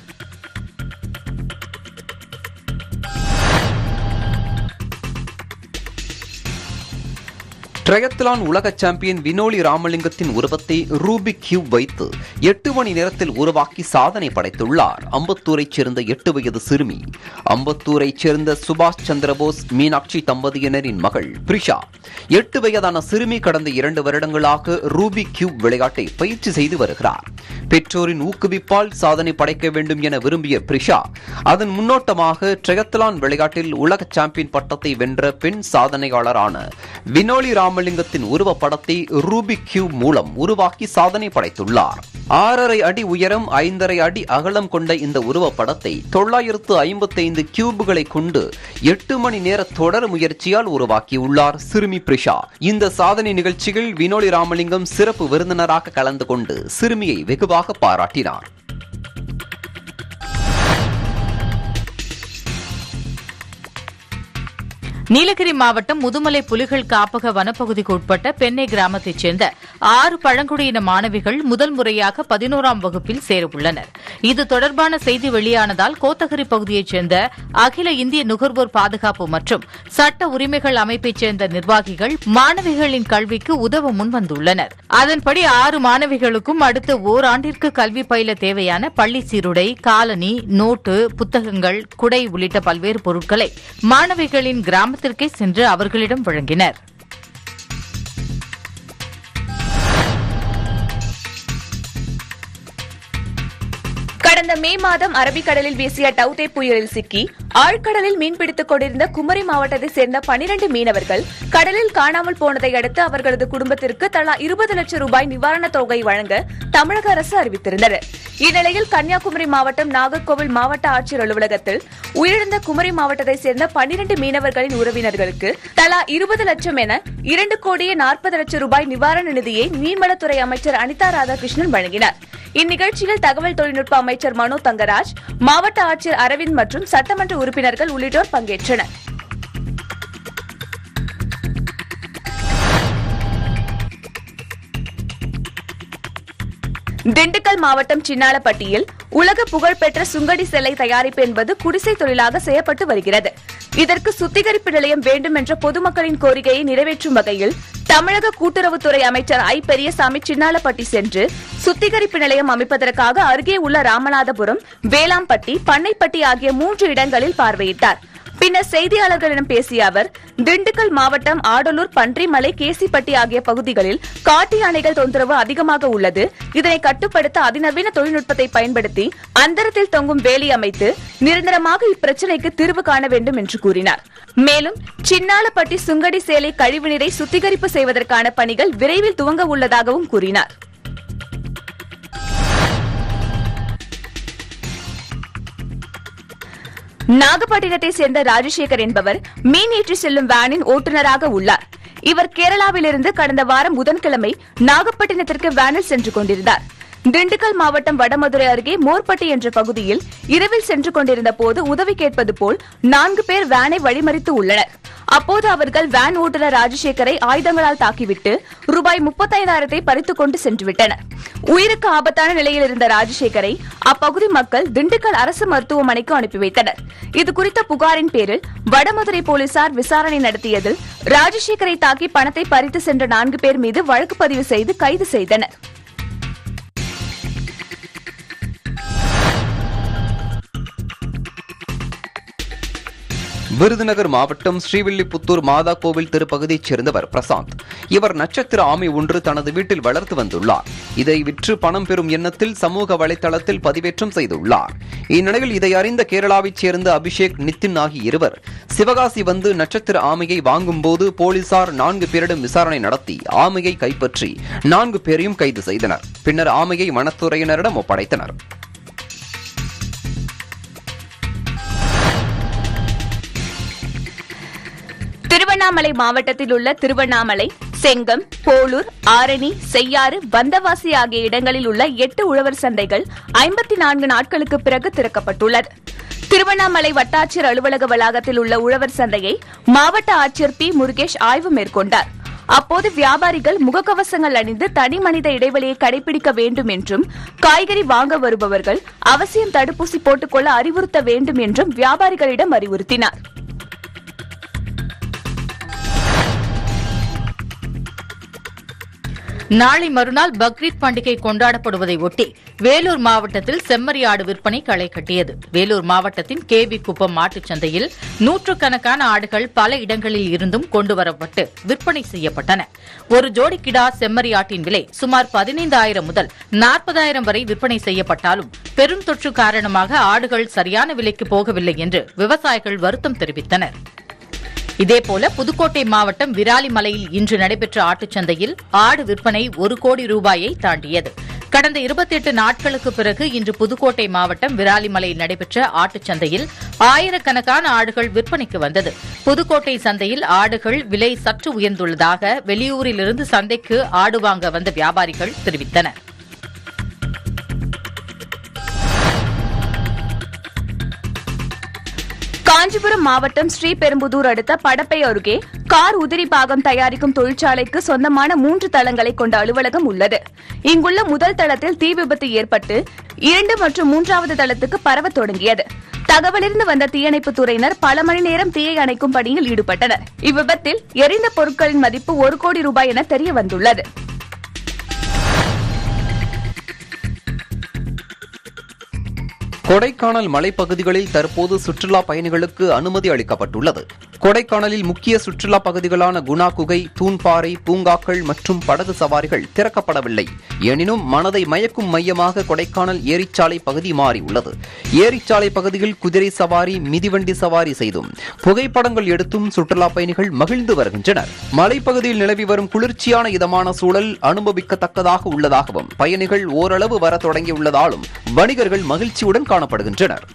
ட்ரையத்லான் உலக சாம்பியன் வினோலி ராமலிங்கத்தின் உருவத்தை ரூபிக் கியூப் வைத்து 8 மணி நேரத்தில் உருவாக்கி சாதனை படைத்துள்ளார் அம்பத்தூரைச் சேர்ந்த 8 வயது சிறுமி. அம்பத்தூரைச் சேர்ந்த சுபாஷ் சந்திரபோஸ் மீனாட்சி தம்பதியினரின் மகள் பிரிஷா. 8 வயதான சிறுமி கடந்த 2 வருடங்களாக ரூபிக் கியூப் விளையாட்டை பயிற்சி செய்து வருகிறார். பெற்றோரின் ஊக்குவிப்பால் சாதனை படைக்க வேண்டும் என விரும்பிய பிரிஷா அதன் முன்னோட்டமாக ட்ரையத்லான் விளையாட்டில் உலக சாம்பியன் பட்டத்தை வென்ற பெண் சாதனையாளரான வினோலி ராமலிங்கத்தின் உருவப்படத்தை ரூபிக் கியூப் மூலம் உருவாக்கி சாதனை படைத்துள்ளார். 6.5 அடி உயரம், 5.5 அடி அகலம் கொண்ட இந்த உருவப்படத்தை 955 கியூபுகளை கொண்டு 8 மணி நேர தொடர் முயற்சியால் உருவாக்கியுள்ளார் சிறுமி பிரிஷா. இந்த சாதனை நிகழ்ச்சியில் வினோலி ராமலிங்கம் சிறப்பு விருந்தினராக கலந்து கொண்டு சிறுமியை வெகுவாக பாராட்டினார். நீலகிரி மாவட்டம் முதுமலை புலிகள் காப்பக வனப்பகுதிக்கு உட்பட்ட பெண்ணை கிராமத்தைச் சேர்ந்த 6 பழங்குடியின மாணவிகள் முதல் முறையாக 11ஆம் வகுப்பில் சேரவுள்ளனர். இது தொடர்பான செய்தி வெளியானதால் கோத்தகிரி பகுதியைச் சேர்ந்த அகில இந்திய நுகர்வோர் பாதுகாப்பு மற்றும் சட்ட உரிமைகள் அமைப்பைச் சேர்ந்த நிர்வாகிகள் மாணவிகளின் கல்விக்கு உதவ முன்வந்துள்ளனர். அதன்படி 6 மாணவிகளுக்கும் அடுத்த ஓராண்டிற்கு கல்வி பயில தேவையான பள்ளி சீருடை, காலணி, நோட்டு, புத்தகங்கள், குடை உள்ளிட்ட பல்வேறு பொருட்களை மாணவிகளின் கிராமத்திற்கே சென்று அவர்களிடம் வழங்கினர். கடந்த மே மாதம் அரபிக்கடலில் வீசிய டவுதே புயலில் சிக்கி ஆழ்கடலில் மீன்பிடித்துக் கொண்டிருந்த குமரி மாவட்டத்தைச் சேர்ந்த 12 மீனவர்கள் கடலில் காணாமல் போனதை அடுத்து அவர்களது குடும்பத்திற்கு தலா 20 லட்சம் ரூபாய் நிவாரணத் தொகை வழங்க தமிழக அரசு அறிவித்திருந்தது. இந்நிலையில் கன்னியாகுமரி மாவட்டம் நாகர்கோவில் மாவட்ட ஆட்சியர் அலுவலகத்தில் உயிரிழந்த குமரி மாவட்டத்தைச் சேர்ந்த 12 மீனவர்களின் உறவினர்களுக்கு தலா 20 லட்சம் என 2,40,00,000 ரூபாய் நிவாரண நிதியை மீன்வளத்துறை அமைச்சர் அனிதா ராதாகிருஷ்ணன் வழங்கினார். இந்நிகழ்ச்சியில் தகவல் தொழில்நுட்ப அமைச்சர் மனோ தங்கராஜ், மாவட்ட ஆட்சியர் அரவிந்த் மற்றும் சட்டமன்ற உறுப்பினர்கள் உள்ளிட்டோர் பங்கேற்றனர். திண்டுக்கல் மாவட்டம் சின்னாளப்பட்டியில் உலக புகழ்பெற்ற சுங்கடி சிலை தயாரிப்பு என்பது குடிசை தொழிலாக செய்யப்பட்டு வருகிறது. இதற்கு சுத்திகரிப்பு நிலையம் வேண்டும் என்ற பொதுமக்களின் கோரிக்கையை நிறைவேற்றும் வகையில் தமிழக கூட்டுறவுத்துறை அமைச்சர் ஐ. பெரியசாமி சின்னாளப்பட்டி சென்று சுத்திகரிப்பு நிலையம் அமைப்பதற்காக அருகே உள்ள ராமநாதபுரம், வேளாம்பட்டி, பண்ணைப்பட்டி ஆகிய 3 இடங்களில் பார்வையிட்டார். பின்னர் செய்தியாளர்களிடம் பேசிய அவர், திண்டுக்கல் மாவட்டம் ஆடலூர், பன்றிமலை, கேசிப்பட்டி ஆகிய பகுதிகளில் காட்டு யானைகள் தொந்தரவு அதிகமாக உள்ளது. இதனை கட்டுப்படுத்த அதிநவீன தொழில்நுட்பத்தை பயன்படுத்தி அந்தரத்தில் தொங்கும் வேலி அமைத்து நிரந்தரமாக இப்பிரச்சினைக்கு தீர்வு காண வேண்டும் என்று கூறினார். மேலும் சின்னாளப்பட்டி சுங்கடி சேலை கழிவுநீரை சுத்திகரிப்பு செய்வதற்கான பணிகள் விரைவில் துவங்க உள்ளதாகவும் கூறினார். நாகப்பட்டினத்தை சேர்ந்த ராஜசேகர் என்பவர் மீன் ஏற்றி செல்லும் வேனின் ஓட்டுநராக உள்ளார். இவர் கேரளாவிலிருந்து கடந்த வாரம் புதன்கிழமை நாகப்பட்டினத்திற்கு வேனில் சென்று கொண்டிருந்தார். திண்டுக்கல் மாவட்டம் வடமதுரை அருகே மோர்பட்டி என்ற பகுதியில் இரவில் சென்று கொண்டிருந்த போது உதவி கேட்பது போல் 4 பேர் வேனை வழிமறித்து உள்ளனர். அப்போது அவர்கள் வேன் ஓட்டுநர் ராஜசேகரை ஆயுதங்களால் தாக்கிவிட்டு ரூபாய் 35,000 பறித்துக் கொண்டு சென்றுவிட்டனர். உயிருக்கு ஆபத்தான நிலையில் இருந்த ராஜசேகரை அப்பகுதி மக்கள் திண்டுக்கல் அரசு மருத்துவமனைக்கு அனுப்பி வைத்தனர். இதுகுறித்த புகாரின் பேரில் வடமதுரை போலீசார் விசாரணை நடத்தியதில் ராஜசேகரை தாக்கி பணத்தை பறித்து சென்ற 4 பேர் மீது வழக்கு பதிவு செய்து கைது செய்தனர். விருதுநகர் மாவட்டம் ஸ்ரீவில்லிபுத்தூர் மாதா கோவில் திருப்பகுதியைச் சேர்ந்தவர் பிரசாந்த். இவர் நட்சத்திர ஆமை ஒன்று தனது வீட்டில் வளர்த்து வந்துள்ளார். இதை விற்று பணம் பெறும் எண்ணத்தில் சமூக வலைதளத்தில் பதிவேற்றம் செய்துள்ளார். இந்நிலையில் இதை அறிந்த கேரளாவைச் சேர்ந்த அபிஷேக், நிதின் ஆகிய இருவர் சிவகாசி வந்து நட்சத்திர ஆமையை வாங்கும்போது போலீசார் 4 பேரிடம் விசாரணை நடத்தி ஆமையை கைப்பற்றி 4 பேரையும் கைது செய்தனர். பின்னர் ஆமையை வனத்துறையினரிடம் ஒப்படைத்தனர். திருவண்ணாமலை மாவட்டத்தில் உள்ள திருவண்ணாமலை, செங்கம், போலூர், ஆரணி, செய்யாறு, வந்தவாசி ஆகிய இடங்களில் உள்ள 8 உழவர் சந்தைகள் 54 நாட்களுக்கு பிறகு திறக்கப்பட்டுள்ளது. திருவண்ணாமலை வட்டாட்சியர் அலுவலக வளாகத்தில் உள்ள உழவர் சந்தையை மாவட்ட ஆட்சியர் பி. முருகேஷ் ஆய்வு மேற்கொண்டார். அப்போது வியாபாரிகள் முகக்கவசங்கள் அணிந்து தனி மனித இடைவெளியை கடைபிடிக்க வேண்டும் என்றும், காய்கறி வாங்க வருபவர்கள் அவசியம் தடுப்பூசி போட்டுக்கொள்ள அறிவுறுத்த வேண்டும் என்றும் வியாபாரிகளிடம் அறிவுறுத்தினார். நாளை மறுநாள் பக்ரீத் பண்டிகை கொண்டாடப்படுவதை ஒட்டி வேலூர் மாவட்டத்தில் செம்மறியாடு விற்பனை களை கட்டியது. வேலூர் மாவட்டத்தின் கேவி குப்பம் மாட்டுச் சந்தையில் 100கணக்கான ஆடுகள் பல இடங்களில் இருந்தும் கொண்டுவரப்பட்டு விற்பனை செய்யப்பட்டன. ஒரு ஜோடி கிடா செம்மறியாட்டின் விலை சுமார் 15,000 முதல் 40,000 வரை விற்பனை செய்யப்பட்டாலும் பெரும் தொற்று காரணமாக ஆடுகள் சரியான விலைக்கு போகவில்லை என்று விவசாயிகள் வருத்தம் தெரிவித்தனர். இதேபோல புதுக்கோட்டை மாவட்டம் விராலிமலையில் இன்று நடைபெற்ற ஆட்டுச்சந்தையில் ஆடு விற்பனை 1 கோடி ரூபாயை தாண்டியது. கடந்த 28 நாட்களுக்கு பிறகு இன்று புதுக்கோட்டை மாவட்டம் விராலிமலையில் நடைபெற்ற ஆட்டுச்சந்தையில் ஆயிரக்கணக்கான ஆடுகள் விற்பனைக்கு வந்தது. புதுக்கோட்டை சந்தையில் ஆடுகள் விலை சற்று உயர்ந்துள்ளதாக வெளியூரிலிருந்து சந்தைக்கு ஆடு வாங்க வந்த வியாபாரிகள் தெரிவித்தனர். காஞ்சிபுரம் மாவட்டம் ஸ்ரீபெரும்புதூர் அடுத்த படப்பை அருகே கார் உதிரி பாகம் தயாரிக்கும் தொழிற்சாலைக்கு சொந்தமான 3 தளங்களை கொண்ட அலுவலகம் உள்ளது. இங்குள்ள முதல் தளத்தில் தீ விபத்து ஏற்பட்டு 2 மற்றும் 3வது தளத்துக்கு பரவத் தொடங்கியது. தகவலிருந்து வந்த தீயணைப்புத் துறையினர் பல மணி நேரம் தீயை அணைக்கும் பணியில் ஈடுபட்டனர். இவ்விபத்தில் எரிந்த பொருட்களின் மதிப்பு 1 கோடி ரூபாய் என தெரிய வந்துள்ளது. கொடைக்கானல் மலைப்பகுதிகளில் தற்போது சுற்றுலா பயணிகளுக்கு அனுமதி அளிக்கப்பட்டுள்ளது. கொடைக்கானலில் முக்கிய சுற்றுலா பகுதிகளான குணா குகை, தூண்பாறை, பூங்காக்கள் மற்றும் படகு சவாரிகள் திறக்கப்படவில்லை. எனினும் மனதை மயக்கும் மையமாக கொடைக்கானல் ஏரிச்சாலை பகுதி மாறியுள்ளது. ஏரிச்சாலை பகுதியில் குதிரை சவாரி, மிதிவண்டி சவாரி செய்தும் புகைப்படங்கள் எடுத்தும் சுற்றுலா பயணிகள் மகிழ்ந்து வருகின்றனர். மலைப்பகுதியில் நிலவி வரும் குளிர்ச்சியான இதமான சூழல் அனுபவிக்கத்தக்கதாக உள்ளதாகவும் பயணிகள் ஓரளவு வர தொடங்கியுள்ளதாலும் வணிகர்கள் மகிழ்ச்சியுடன் காணப்படுகின்றனர்.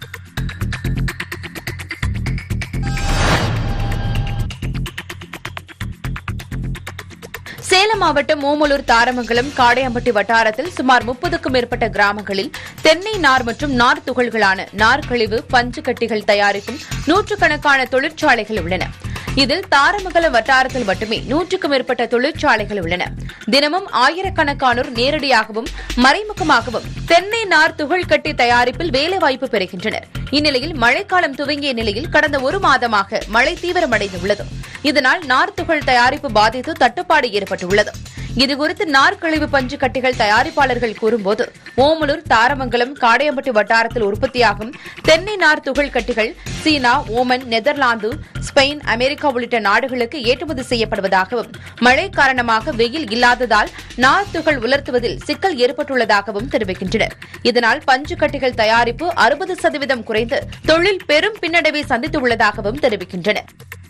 சேலம் மாவட்டம் ஓமலூர், தாரமங்கலம், காடையம்பட்டி வட்டாரத்தில் சுமார் 30க்கும் மேற்பட்ட கிராமங்களில் தென்னை நார் மற்றும் நார் துகள்களான நார் கழிவு, பஞ்சு கட்டிகள் தயாரிக்கும் நூற்றுக்கணக்கான தொழிற்சாலைகள் உள்ளன. இதில் தாரமங்கலம் வட்டாரத்தில் மட்டுமே 100க்கும் மேற்பட்ட தொழிற்சாலைகள் உள்ளன. தினமும் ஆயிரக்கணக்கானோர் நேரடியாகவும் மறைமுகமாகவும் தென்னை நார் துகள் கட்டி தயாரிப்பில் வேலைவாய்ப்பு பெறுகின்றனர். இந்நிலையில் மழைக்காலம் துவங்கிய நிலையில் கடந்த ஒரு மாதமாக மழை தீவிரமடைந்துள்ளது. இதனால் நார் துகள் தயாரிப்பு பாதித்து தட்டுப்பாடு ஏற்பட்டுள்ளது. இதுகுறித்து நார் கழிவு பஞ்சு கட்டிகள் தயாரிப்பாளர்கள் கூறும்போது, ஓமலூர், தாரமங்கலம், காடையம்பட்டி வட்டாரத்தில் உற்பத்தியாகும் தென்னை நார் துகள் கட்டிகள் China, Oman, Netherlands, Spain, America உள்ளிட்ட நாடுகளுக்கு ஏற்றுமதி செய்யப்படுவதாகவும் மழை காரணமாக வெயில் இல்லாததால் நார் துகள் உலர்த்துவதில் சிக்கல் ஏற்பட்டுள்ளதாகவும் தெரிவிக்கின்றனர். இதனால் பஞ்சு கட்டிகள் தயாரிப்பு 60% குறைந்து தொழில் பெரும் பின்னடைவை சந்தித்துள்ளதாகவும் தெரிவிக்கின்றனர்.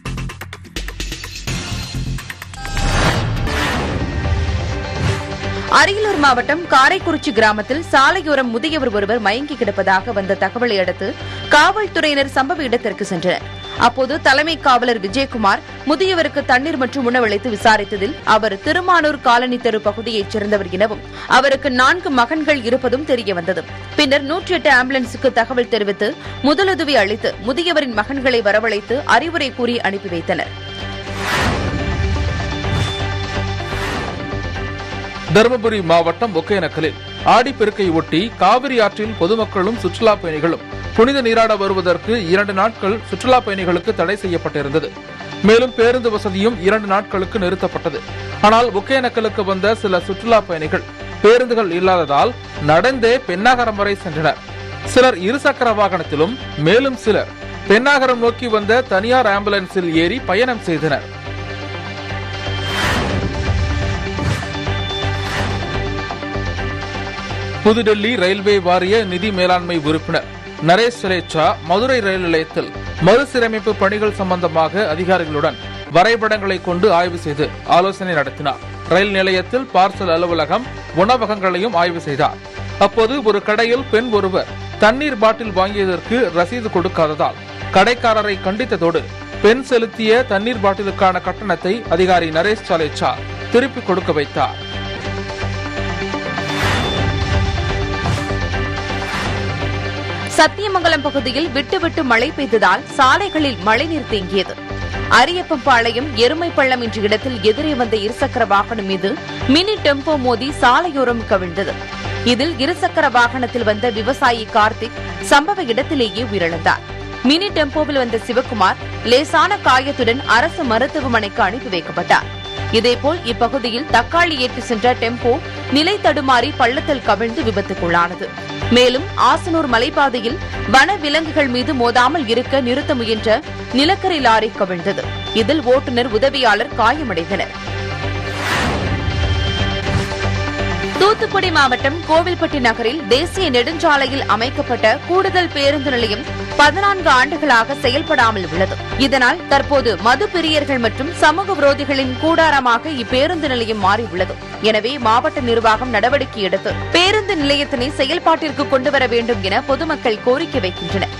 அரியலூர் மாவட்டம் காரைக்குறிச்சி கிராமத்தில் சாலையோரம் முதியவர் ஒருவர் மயங்கி கிடப்பதாக வந்த தகவலை அடுத்து காவல்துறையினர் சம்பவ இடத்திற்கு சென்றனர். அப்போது தலைமை காவலர் விஜயகுமார் முதியவருக்கு தண்ணீர் மற்றும் உணவளித்து விசாரித்ததில் அவர் திருமானூர் காலனி தெரு பகுதியைச் சேர்ந்தவர் எனவும் அவருக்கு 4 மகன்கள் இருப்பதும் தெரியவந்தது. பின்னர் 108 ஆம்புலன்ஸுக்கு தகவல் தெரிவித்து முதலுதவி அளித்து முதியவரின் மகன்களை வரவழைத்து அறிவுரை கூறி அனுப்பி வைத்தனர். தருமபுரி மாவட்டம் ஒகேனக்கலில் ஆடிப்பெருக்கை ஒட்டி காவிரி ஆற்றில் பொதுமக்களும் சுற்றுலா பயணிகளும் புனித நீராட வருவதற்கு 2 நாட்கள் சுற்றுலா பயணிகளுக்கு தடை செய்யப்பட்டிருந்தது. மேலும் பேருந்து வசதியும் 2 நாட்களுக்கு நிறுத்தப்பட்டது. ஆனால் ஒகேனக்கலுக்கு வந்த சில சுற்றுலா பயணிகள் பேருந்துகள் இல்லாததால் நடந்தே பென்னாகரம் வரை சென்றனர். சிலர் இருசக்கர வாகனத்திலும், மேலும் சிலர் பென்னாகரம் நோக்கி வந்த தனியார் ஆம்புலன்ஸில் ஏறி பயணம் செய்தனர். புதுடெல்லி ரயில்வே வாரிய நிதி மேலாண்மை உறுப்பினர் நரேஷ் சலேச்சா மதுரை ரயில் நிலையத்தில் மறுசீரமைப்பு பணிகள் சம்பந்தமாக அதிகாரிகளுடன் வரைபடங்களை கொண்டு ஆய்வு செய்து ஆலோசனை நடத்தினார். ரயில் நிலையத்தில் பார்சல் அலுவலகம், உணவகங்களையும் ஆய்வு செய்தார். அப்போது ஒரு கடையில் பெண் ஒருவர் தண்ணீர் பாட்டில் வாங்கியதற்கு ரசீது கொடுக்காததால் கடைக்காரரை கண்டித்ததோடு பெண் செலுத்திய தண்ணீர் பாட்டிலுக்கான கட்டணத்தை அதிகாரி நரேஷ் சலேச்சா திருப்பிக் கொடுக்க வைத்தார். சத்தியமங்கலம் பகுதியில் விட்டுவிட்டு மழை பெய்ததால் சாலைகளில் மழைநீர் தேங்கியது. அரியப்பம்பாளையம் எருமைப்பள்ளம் என்ற இடத்தில் எதிரே வந்த இருசக்கர வாகனம் மீது மினி டெம்போ மோதி சாலையோரம் கவிழ்ந்தது. இதில் இருசக்கர வாகனத்தில் வந்த விவசாயி கார்த்திக் சம்பவ இடத்திலேயே உயிரிழந்தார். மினி டெம்போவில் வந்த சிவக்குமார் லேசான காயத்துடன் அரசு மருத்துவமனைக்கு அனுப்பி வைக்கப்பட்டார். இதேபோல் இப்பகுதியில் தக்காளி ஏற்றி சென்ற டெம்போ நிலை தடுமாறி பள்ளத்தில் கவிழ்ந்து விபத்துக்குள்ளானது. மேலும் ஆசனூர் மலைப்பாதையில் வன விலங்குகள் மீது மோதாமல் இருக்க நிறுத்த முயன்ற நிலக்கரி லாரி கவிழ்ந்தது. இதில் ஓட்டுநர், உதவியாளர் காயமடைந்தனர். தூத்துக்குடி மாவட்டம் கோவில்பட்டி நகரில் தேசிய நெடுஞ்சாலையில் அமைக்கப்பட்ட கூடுதல் பேருந்து நிலையம் 14 ஆண்டுகளாக செயல்படாமல் உள்ளது. இதனால் தற்போது மது பிரியர்கள் மற்றும் சமூக விரோதிகளின் கூடாரமாக இப்பேருந்து நிலையம் மாறியுள்ளது. எனவே மாவட்ட நிர்வாகம் நடவடிக்கை எடுத்து பேருந்து நிலையத்தினை செயல்பாட்டிற்கு கொண்டுவர வேண்டும் என பொதுமக்கள் கோரிக்கை வைக்கின்றனர்.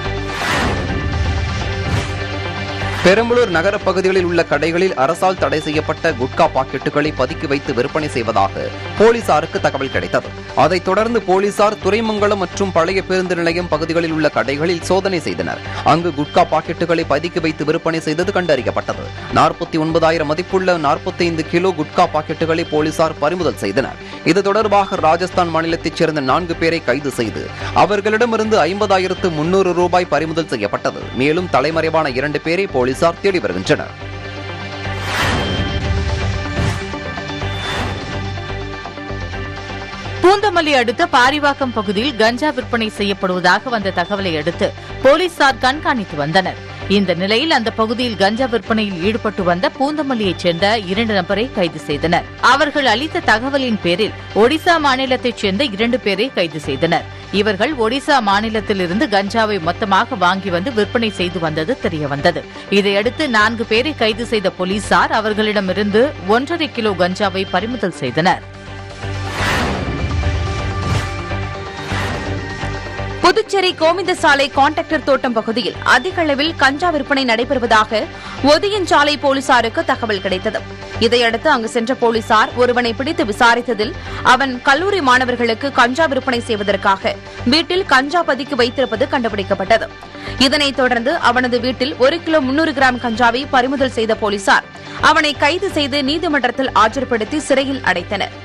பெரம்பலூர் நகர பகுதிகளில் உள்ள கடைகளில் அரசால் தடை செய்யப்பட்ட குட்கா பாக்கெட்டுகளை பதுக்கி வைத்து விற்பனை செய்வதாக போலீசாருக்கு தகவல் கிடைத்தது. அதைத் தொடர்ந்து போலீசார் துறைமங்கலம் மற்றும் பழைய பேருந்து நிலையம் பகுதிகளில் உள்ள கடைகளில் சோதனை செய்தனர். அங்கு குட்கா பாக்கெட்டுகளை பதுக்கி வைத்து விற்பனை செய்தது கண்டறியப்பட்டது. 49,000 மதிப்புள்ள 45 கிலோ குட்கா பாக்கெட்டுகளை போலீசார் பறிமுதல் செய்தனர். இது தொடர்பாக ராஜஸ்தான் மாநிலத்தைச் சேர்ந்த 4 பேரை கைது செய்து அவர்களிடமிருந்து 50,300 ரூபாய் பறிமுதல் செய்யப்பட்டது. மேலும் தலைமறைவான 2 பேரை போலீசார் தேடி வருகின்றனர். பூந்தமல்லி அடுத்த பாரிவாக்கம் பகுதியில் கஞ்சா விற்பனை செய்யப்படுவதாக வந்த தகவலை அடுத்து போலீசார் கண்காணித்து வந்தனர். இந்த நிலையில் அந்த பகுதியில் கஞ்சா விற்பனையில் ஈடுபட்டு வந்த பூந்தமல்லியைச் சேர்ந்த 2 நபரை கைது செய்தனர். அவர்கள் அளித்த தகவலின் பேரில் ஒடிசா மாநிலத்தைச் சேர்ந்த 2 பேரை கைது செய்தனர். இவர்கள் ஒடிசா மாநிலத்திலிருந்து கஞ்சாவை மொத்தமாக வாங்கி வந்து விற்பனை செய்து வந்தது தெரியவந்தது. இதையடுத்து 4 பேரை கைது செய்த போலீசார் அவர்களிடமிருந்து 1.5 கிலோ கஞ்சாவை பறிமுதல் செய்தனர். புதுச்சேரி கோவிந்தசாலை கான்ட்ராக்டர் தோட்டம் பகுதியில் அதிக அளவில் கஞ்சா விற்பனை நடைபெறுவதாக ஒதியஞ்சாலை போலீசாருக்கு தகவல் கிடைத்தது. இதையடுத்து அங்கு சென்ற போலீசார் ஒருவனை பிடித்து விசாரித்ததில் அவன் கல்லூரி மாணவர்களுக்கு கஞ்சா விற்பனை செய்வதற்காக வீட்டில் கஞ்சா பதுக்கி வைத்திருப்பது கண்டுபிடிக்கப்பட்டது. இதனைத் தொடர்ந்து அவனது வீட்டில் 1 கிலோ 300 கிராம் கஞ்சாவை பறிமுதல் செய்த போலீசார் அவனை கைது செய்து நீதிமன்றத்தில் ஆஜர்படுத்தி சிறையில் அடைத்தனர்.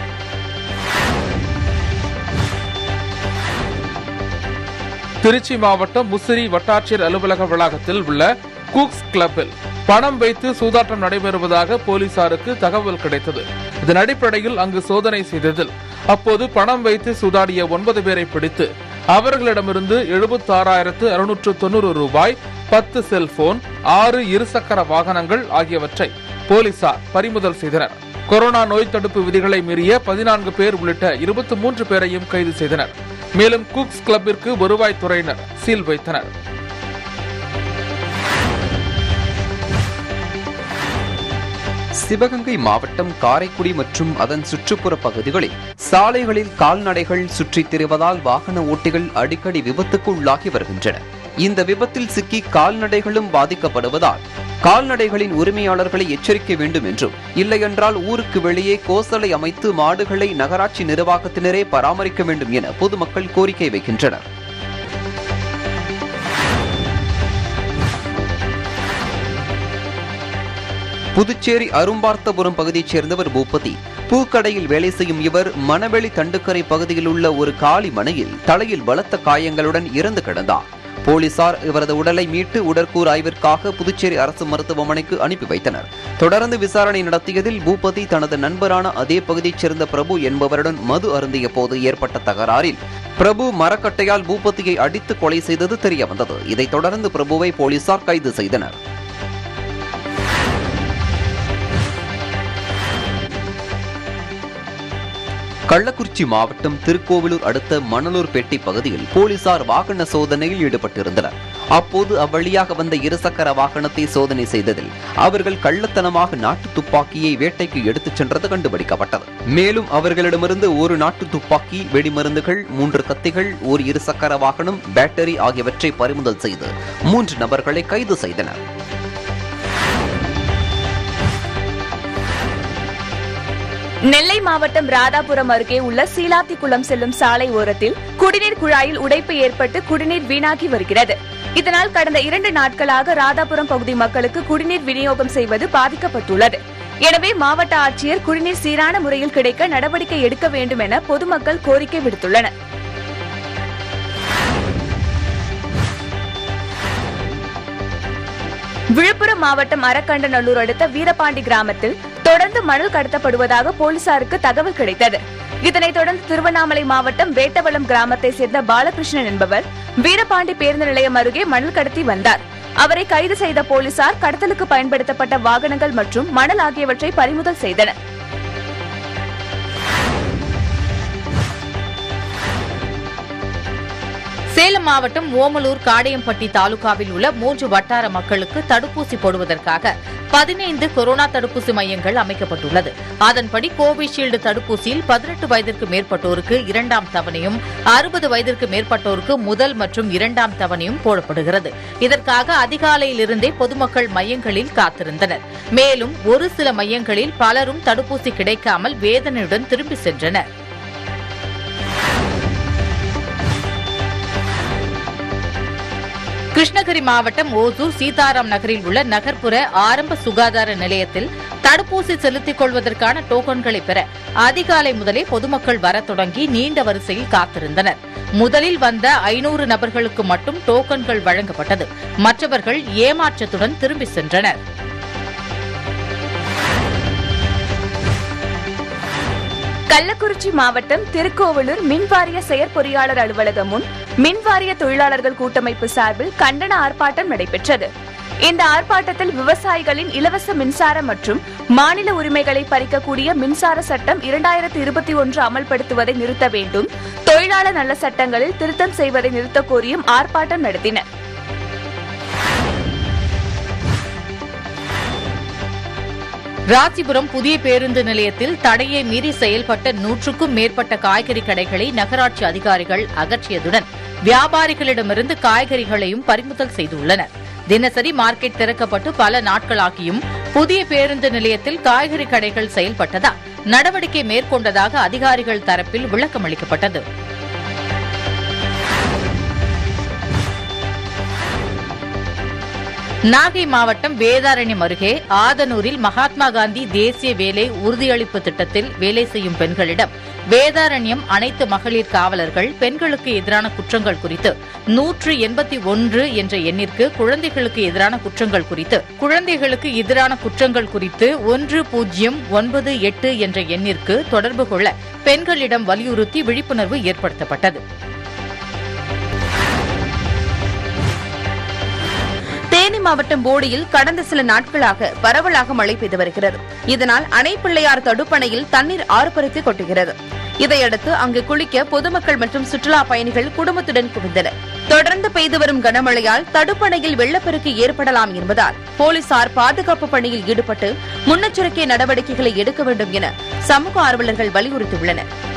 திருச்சி மாவட்டம் முசிறி வட்டாட்சியர் அலுவலக வளாகத்தில் உள்ள குக்ஸ் கிளப்பில் பணம் வைத்து சூதாட்டம் நடைபெறுவதாக போலீசாருக்கு தகவல் கிடைத்தது. இதன் அடிப்படையில் அங்கு சோதனை செய்ததில் அப்போது பணம் வைத்து சூதாடிய 9 பேரை பிடித்து அவர்களிடமிருந்து 76,690 ரூபாய், 10 செல்போன், 6 இருசக்கர வாகனங்கள் ஆகியவற்றை போலீசார் பறிமுதல் செய்தனர். கொரோனா நோய் தடுப்பு விதிகளை மீறிய 14 பேர் உள்ளிட்ட 23 பேரையும் கைது செய்தனர். மேலும் குக்ஸ் கிளப்பிற்கு வருவாய்த்துறையினர் சீல் வைத்தனர். சிவகங்கை மாவட்டம் காரைக்குடி மற்றும் அதன் சுற்றுப்புற பகுதிகளில் சாலைகளில் கால்நடைகள் சுற்றித் திரிவதால் வாகன ஓட்டிகள் அடிக்கடி விபத்துக்கு உள்ளாகி வருகின்றனர். இந்த விபத்தில் சிக்கி கால்நடைகளும் பாதிக்கப்படுவதால் கால்நடைகளின் உரிமையாளர்களை எச்சரிக்க வேண்டும் என்றும், இல்லையென்றால் ஊருக்கு வெளியே கோசலை அமைத்து மாடுகளை நகராட்சி நிர்வாகத்தினரே பராமரிக்க வேண்டும் என பொதுமக்கள் கோரிக்கை வைக்கின்றனர். புதுச்சேரி அரும்பார்த்தபுரம் பகுதியைச் சேர்ந்தவர் பூபதி. பூக்கடையில் வேலை செய்யும் இவர் மணவெளி தண்டுக்கரை பகுதியில் உள்ள ஒரு காலி மனையில் தலையில் பலத்த காயங்களுடன் இறந்து கிடந்தார். போலீசார் இவரது உடலை மீட்டு உடற்கூறு ஆய்விற்காக புதுச்சேரி அரசு மருத்துவமனைக்கு அனுப்பி வைத்தனர். தொடர்ந்து விசாரணை நடத்தியதில் பூபதி தனது நண்பரான அதே பகுதியைச் சேர்ந்த பிரபு என்பவருடன் மது அருந்திய போது ஏற்பட்ட தகராறில் பிரபு மரக்கட்டையால் பூபதியை அடித்து கொலை செய்தது தெரியவந்தது. இதைத் தொடர்ந்து பிரபுவை போலீசார் கைது செய்தனர். கள்ளக்குறிச்சி மாவட்டம் திருக்கோவிலூர் அடுத்த மணலூர்பேட்டை பகுதியில் போலீசார் வாகன சோதனையில் ஈடுபட்டிருந்தனர். அப்போது அவ்வழியாக வந்த இருசக்கர வாகனத்தை சோதனை செய்ததில் அவர்கள் கள்ளத்தனமாக நாட்டு துப்பாக்கியை வேட்டைக்கு எடுத்துச் சென்றது கண்டுபிடிக்கப்பட்டது. மேலும் அவர்களிடமிருந்து ஒரு நாட்டு துப்பாக்கி, வெடிமருந்துகள், 3 கத்திகள், ஒரு இருசக்கர வாகனம், பேட்டரி ஆகியவற்றை பறிமுதல் செய்து 3 நபர்களை கைது செய்தனர். நெல்லை மாவட்டம் ராதாபுரம் அருகே உள்ள சீலாத்திக்குளம் செல்லும் சாலை ஓரத்தில் குடிநீர் குழாயில் உடைப்பு ஏற்பட்டு குடிநீர் வீணாகி வருகிறது. இதனால் கடந்த 2 நாட்களாக ராதாபுரம் பகுதி மக்களுக்கு குடிநீர் விநியோகம் செய்வது பாதிக்கப்பட்டுள்ளது. எனவே மாவட்ட ஆட்சியர் குடிநீர் சீரான முறையில் கிடைக்க நடவடிக்கை எடுக்க வேண்டும் என பொதுமக்கள் கோரிக்கை விடுத்துள்ளனர். விழுப்புரம் மாவட்டம் அரக்கண்டநல்லூர் அடுத்த வீரபாண்டி கிராமத்தில் தொடர்ந்து மணல் கடத்தப்படுவதாக போலீசாருக்கு தகவல் கிடைத்தது. இதனைத் தொடர்ந்து திருவண்ணாமலை மாவட்டம் வேட்டவளம் கிராமத்தை சேர்ந்த பாலகிருஷ்ணன் என்பவர் வீரபாண்டி பேருந்து நிலையம் அருகே மணல் கடத்தி வந்தார். அவரை கைது செய்த போலீசார் கடத்தலுக்கு பயன்படுத்தப்பட்ட வாகனங்கள் மற்றும் மணல் ஆகியவற்றை பறிமுதல் செய்தனர். சேலம் மாவட்டம் ஓமலூர் காடையம்பட்டி தாலுகாவில் உள்ள 3 வட்டார மக்களுக்கு தடுப்பூசி போடுவதற்காக 15 கொரோனா தடுப்பூசி மையங்கள் அமைக்கப்பட்டுள்ளது. அதன்படி கோவிஷீல்டு தடுப்பூசியில் 18 வயதிற்கு மேற்பட்டோருக்கு 2ஆம் தவணையும், 60 வயதிற்கு மேற்பட்டோருக்கு முதல் மற்றும் 2ஆம் தவணையும் போடப்படுகிறது. இதற்காக அதிகாலையிலிருந்தே பொதுமக்கள் மையங்களில் காத்திருந்தனர். மேலும் ஒரு சில மையங்களில் பலரும் தடுப்பூசி கிடைக்காமல் வேதனையுடன் திரும்பி சென்றனர். கிருஷ்ணகிரி மாவட்டம் ஓசூர் சீதாராம் நகரில் உள்ள நகர்ப்புற ஆரம்ப சுகாதார நிலையத்தில் தடுப்பூசி செலுத்திக் கொள்வதற்கான டோக்கன்களை பெற அதிகாலை முதலே பொதுமக்கள் வரத் தொடங்கி நீண்ட வரிசையில் காத்திருந்தனர். முதலில் வந்த 500 நபர்களுக்கு மட்டும் டோக்கன்கள் வழங்கப்பட்டது. மற்றவர்கள் ஏமாற்றத்துடன் திரும்பி சென்றனர். கள்ளக்குறிச்சி மாவட்டம் திருக்கோவலூர் மின்வாரிய செயற்பொறியாளர் அலுவலகம் முன் மின்வாரிய தொழிலாளர்கள் கூட்டமைப்பு சார்பில் கண்டன ஆர்ப்பாட்டம் நடைபெற்றது. இந்த ஆர்ப்பாட்டத்தில் விவசாயிகளின் இலவச மின்சாரம் மற்றும் மாநில உரிமைகளை பறிக்கக்கூடிய மின்சார சட்டம் 2021 அமல்படுத்துவதை நிறுத்த வேண்டும், தொழிலாளர் நல சட்டங்களில் திருத்தம் செய்வதை நிறுத்த கோரியும் ஆர்ப்பாட்டம் நடத்தினர். ராசிபுரம் புதிய பேருந்து நிலையத்தில் தடையை மீறி செயல்பட்ட 100க்கும் மேற்பட்ட காய்கறி கடைகளை நகராட்சி அதிகாரிகள் அகற்றியதுடன் வியாபாரிகளிடமிருந்து காய்கறிகளையும் பறிமுதல் செய்துள்ளனர். தினசரி மார்க்கெட் திறக்கப்பட்டு பல நாட்களாகியும் புதிய பேருந்து நிலையத்தில் காய்கறி கடைகள் செயல்பட்டதால் நடவடிக்கை மேற்கொண்டதாக அதிகாரிகள் தரப்பில் விளக்கம் அளிக்கப்பட்டது. நாகை மாவட்டம் வேதாரண்யம் அருகே ஆதனூரில் மகாத்மா காந்தி தேசிய வேலை உறுதியளிப்பு திட்டத்தில் வேலை செய்யும் பெண்களிடம் வேதாரண்யம் அனைத்து மகளிர் காவலர்கள் பெண்களுக்கு எதிரான குற்றங்கள் குறித்து 181 என்ற எண்ணிற்கு குழந்தைகளுக்கு எதிரான குற்றங்கள் குறித்து 1098 என்ற எண்ணிற்கு தொடர்பு கொள்ள பெண்களிடம் வலியுறுத்தி விழிப்புணர்வு ஏற்படுத்தப்பட்டது. தேனி மாவட்டம் போடியில் கடந்த சில நாட்களாக பரவலாக மழை பெய்து வருகிறது. இதனால் அணைப்பிள்ளையார் தடுப்பணையில் தண்ணீர் ஆர்ப்பரித்து கொட்டுகிறது. இதையடுத்து அங்கு குளிக்க பொதுமக்கள் மற்றும் சுற்றுலா பயணிகள் குடும்பத்துடன் குவிந்தனர். தொடர்ந்து பெய்து வரும் கனமழையால் தடுப்பணையில் வெள்ளப்பெருக்கு ஏற்படலாம் என்பதால் போலீசார் பாதுகாப்பு பணியில் ஈடுபட்டு முன்னெச்சரிக்கை நடவடிக்கைகளை எடுக்க வேண்டும் என சமூக ஆர்வலர்கள் வலியுறுத்தியுள்ளனர்.